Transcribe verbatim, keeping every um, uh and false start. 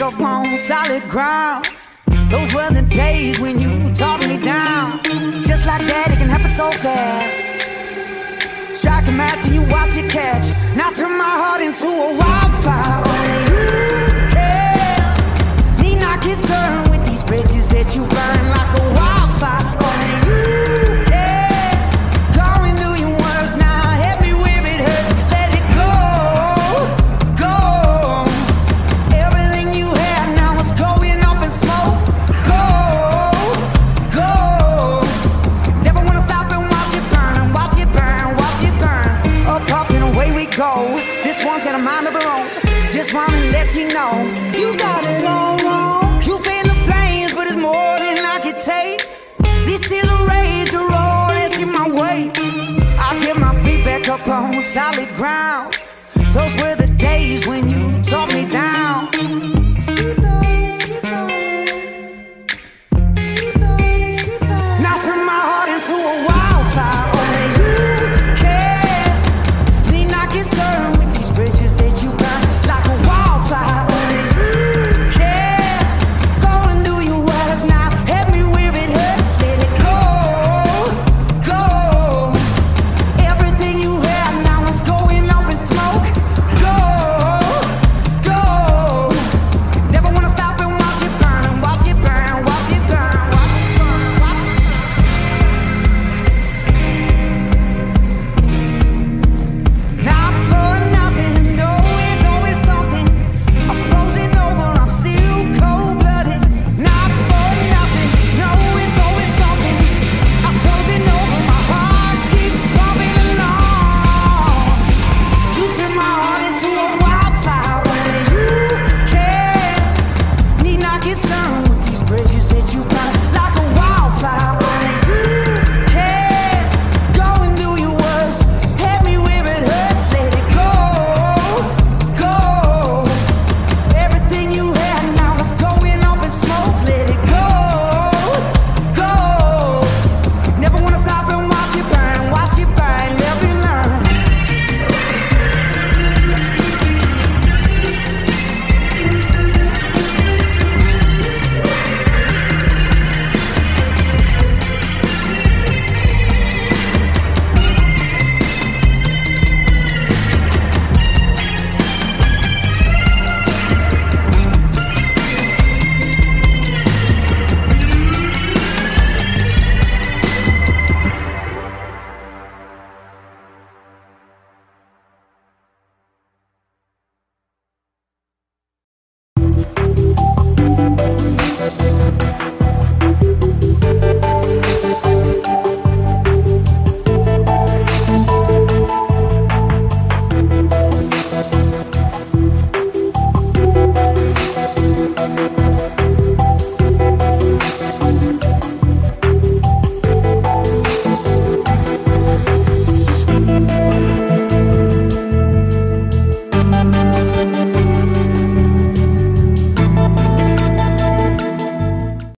up on solid ground. Those were the days when you talked me down. Just like that, it can happen so fast. Strike a match and you watch it catch. Now turn my heart into a wildfire. Only you care. Need not concerned with these bridges that you burn like a wildfire. Only you care. Going through your words now, help me where it hurts. Let it go, go. Everything you had now is going up in smoke. Go, go. Never wanna stop and watch it burn, watch it burn, watch it burn. Up, up and away we go. This one's got a mind of her own. Just wanna let you know you got it all wrong. You fan the flames, but it's more than I can take. These tears of rage are all that's in my way. I get my feet back up on solid ground. Those were the days when